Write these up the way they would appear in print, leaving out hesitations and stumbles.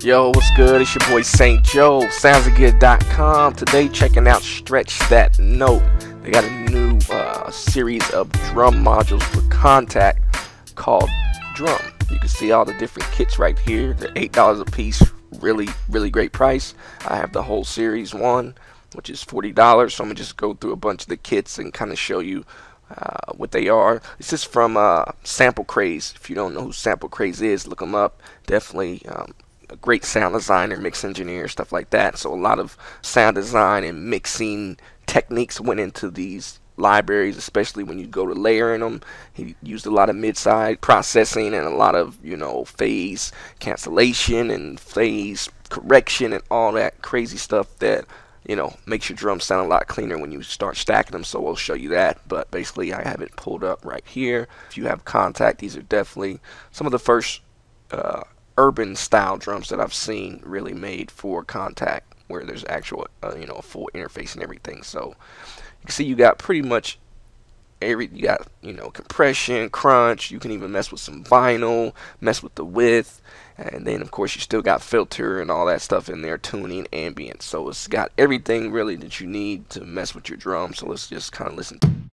Yo, what's good? It's your boy St. Joe, SoundsAndGear.com. Today checking out Stretch That Note. They got a new series of drum modules for Kontakt called Drum. You can see all the different kits right here. They're $8 a piece. Really great price. I have the whole series one, which is $40. So I'm gonna just go through a bunch of the kits and kind of show you what they are. This is from samplecraze. If you don't know who samplecraze is, look them up. Definitely a great sound designer, mix engineer, stuff like that. So a lot of sound design and mixing techniques went into these libraries, especially when you go to layering them. He used a lot of mid-side processing and a lot of, phase cancellation and phase correction and all that crazy stuff that makes your drums sound a lot cleaner when you start stacking them. So we'll show you that, but basically I have it pulled up right here. If you have Kontakt, these are definitely some of the first urban style drums that I've seen really made for Kontakt, where there's actual a full interface and everything. So you can see you got pretty much you got compression, crunch. You can even mess with some vinyl, mess with the width, and then of course you still got filter and all that stuff in there, tuning, ambient. So it's got everything really that you need to mess with your drum. So let's just kind of listen.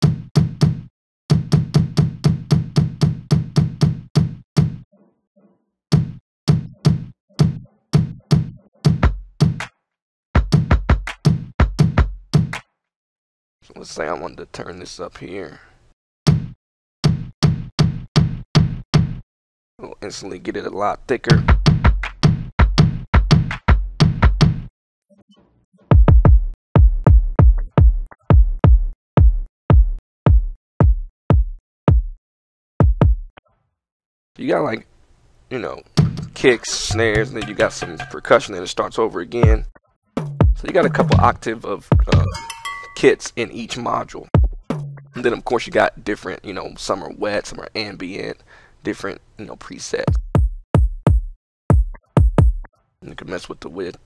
So let's say I wanted to turn this up here. We'll instantly get it a lot thicker. You got like, kicks, snares, and then you got some percussion and it starts over again. So you got a couple octave of kits in each module. And then of course you got different, some are wet, some are ambient, different, presets. And you can mess with the width.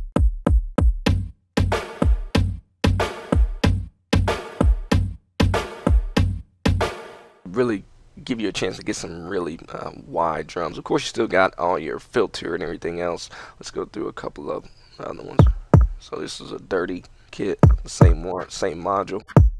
Really give you a chance to get some really wide drums. Of course you still got all your filter and everything else. Let's go through a couple of other ones. So this is a dirty kit, the same module.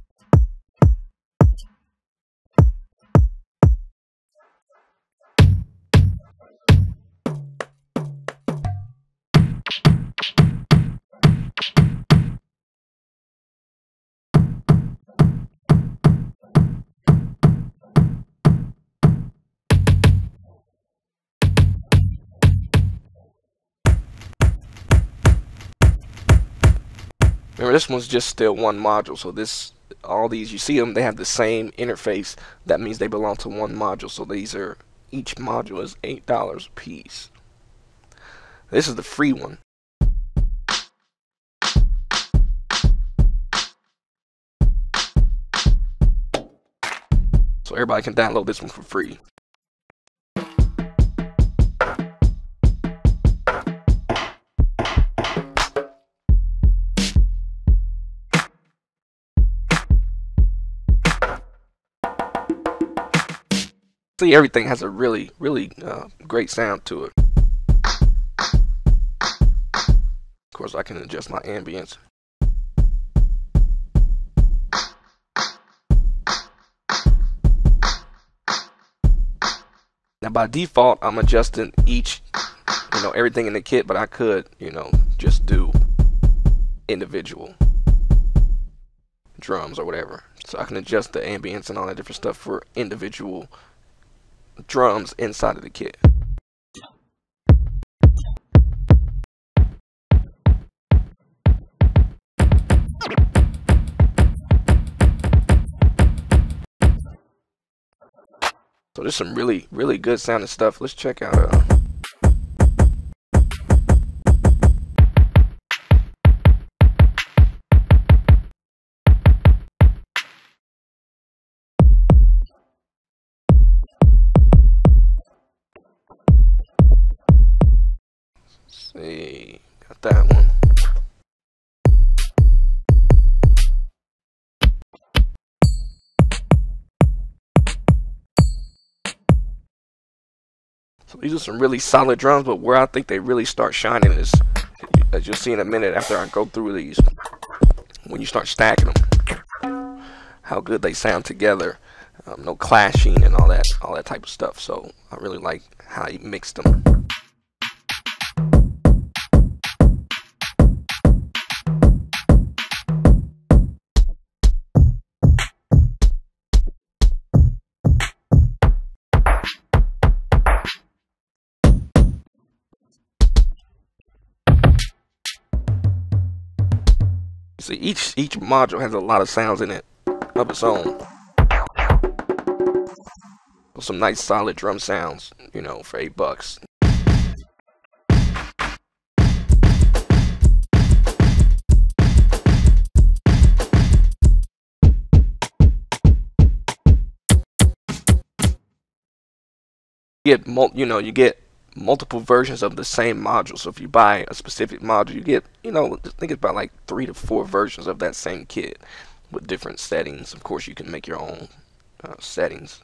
Remember, this one's just still one module, so all these, you see them, they have the same interface. That means they belong to one module. So each module is $8 a piece. This is the free one. So everybody can download this one for free. See, everything has a really great sound to it. Of course, I can adjust my ambience. Now by default, I'm adjusting each, everything in the kit, but I could, just do individual drums or whatever. So I can adjust the ambience and all that different stuff for individual drums inside of the kit. So there's some really good sounding stuff. Let's check out see, got that one. So these are some really solid drums, but where I think they really start shining is, as you'll see in a minute after I go through these, when you start stacking them, how good they sound together. No clashing and all that type of stuff. So I really like how he mixed them. See, each module has a lot of sounds in it of its own. Some nice solid drum sounds, you know, for $8. You get multiple versions of the same module. So if you buy a specific module, you get, you know, I think it's about like 3 to 4 versions of that same kit with different settings. Of course, you can make your own settings.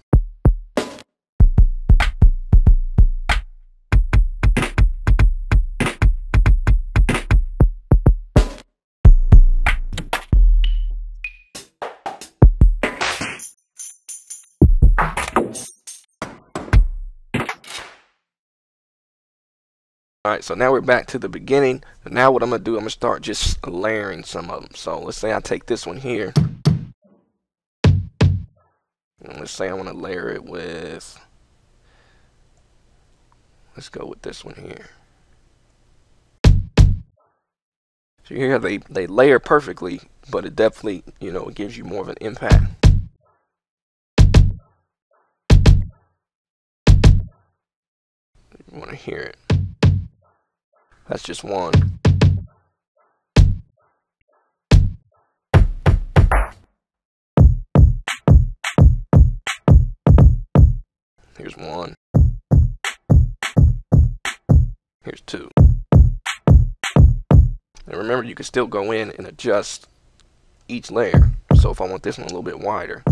Alright, so now we're back to the beginning. And now what I'm going to do, I'm going to start just layering some of them. So let's say I take this one here. And let's say I want to layer it with, let's go with this one here. So here they layer perfectly, but it definitely, you know, it gives you more of an impact. You want to hear it. That's just one. Here's one. Here's two. And remember, you can still go in and adjust each layer. So if I want this one a little bit wider,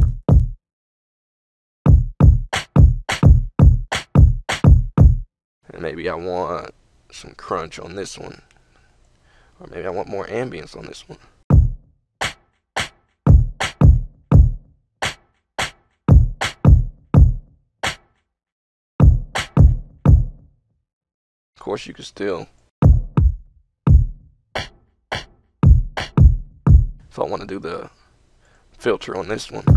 and maybe I want some crunch on this one, or maybe I want more ambience on this one. Of course, you can still, if I want to do the filter on this one,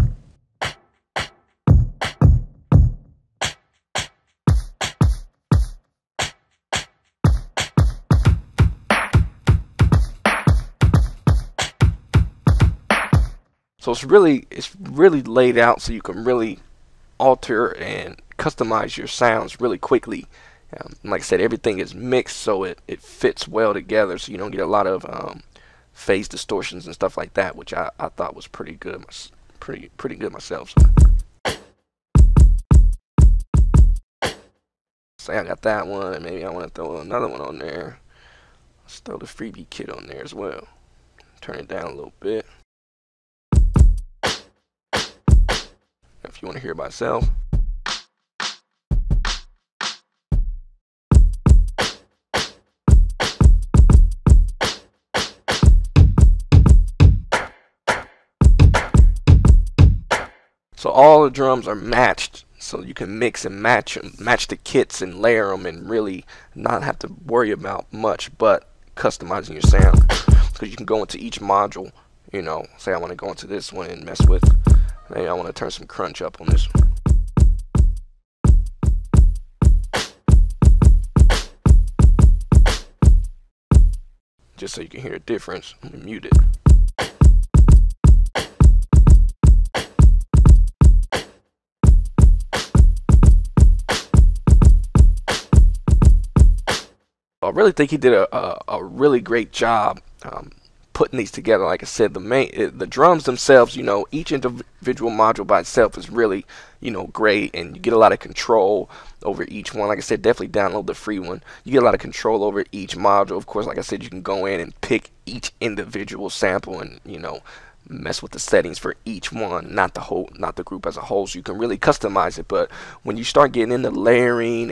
so it's really laid out so you can really alter and customize your sounds really quickly. Like I said, everything is mixed so it fits well together, so you don't get a lot of phase distortions and stuff like that, which I thought was pretty good, pretty good myself. So. Say I got that one, and maybe I want to throw another one on there. Let's throw the freebie kit on there as well. Turn it down a little bit. If you want to hear it by itself. So all the drums are matched, so you can mix and match them, match the kits and layer them, and really not have to worry about much but customizing your sound. Because you can go into each module, you know, say I want to go into this one and mess with, maybe I want to turn some crunch up on this one. Just so you can hear a difference, let me mute it. I really think he did a really great job putting these together. Like I said, the drums themselves, you know, each individual module by itself is really, you know, great, and you get a lot of control over each one. Like I said, definitely download the free one. You get a lot of control over each module. Of course, like I said, you can go in and pick each individual sample and, you know, mess with the settings for each one, not the group as a whole, so you can really customize it. But when you start getting into layering and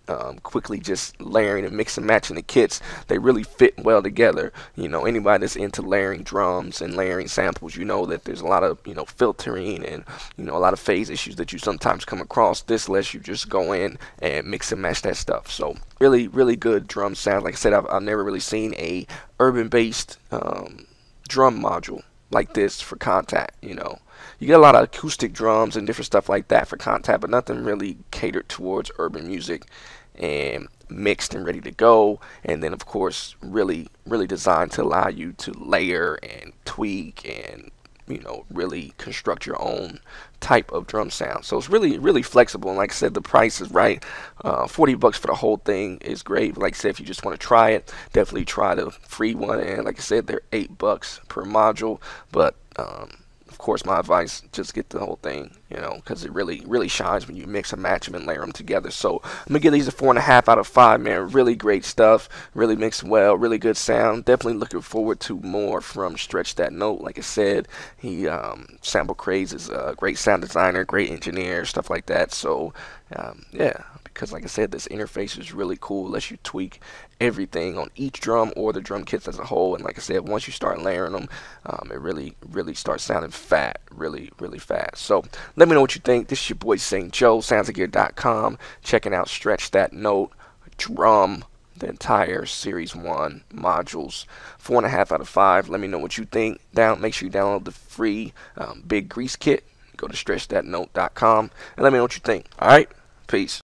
quickly just layering and mix and matching the kits. They really fit well together. You know, anybody that's into layering drums and layering samples, you know that there's a lot of, you know, filtering and, you know, a lot of phase issues that you sometimes come across. This lets you just go in and mix and match that stuff. So really, really good drum sound. Like I said, I've never really seen a urban-based drum module like this for Kontakt. You know, you get a lot of acoustic drums and different stuff like that for Kontakt, but nothing really catered towards urban music and mixed and ready to go. And then of course really designed to allow you to layer and tweak and, you know, really construct your own type of drum sound. So it's really flexible, and like I said, the price is right. 40 bucks for the whole thing is great. But like I said, if you just want to try it, definitely try the free one. And like I said, they're 8 bucks per module, but of course, my advice, just get the whole thing, you know, because it really shines when you mix and match them and layer them together. So I'm gonna give these a 4.5 out of 5, man. Really great stuff, really mixed well, really good sound. Definitely looking forward to more from Stretch That Note. Like I said, he samplecraze is a great sound designer, great engineer, stuff like that. So yeah, because like I said, this interface is really cool. Lets you tweak everything on each drum or the drum kits as a whole. And like I said, once you start layering them, it really starts sounding fat, really fast. So let me know what you think. This is your boy St. Joe, SoundsAndGear.com, checking out Stretch That Note Drum, the entire Series 1 modules. 4.5 out of 5. Let me know what you think. Make sure you download the free Big Grease Kit. Go to StretchThatNote.com and let me know what you think. Alright? Peace.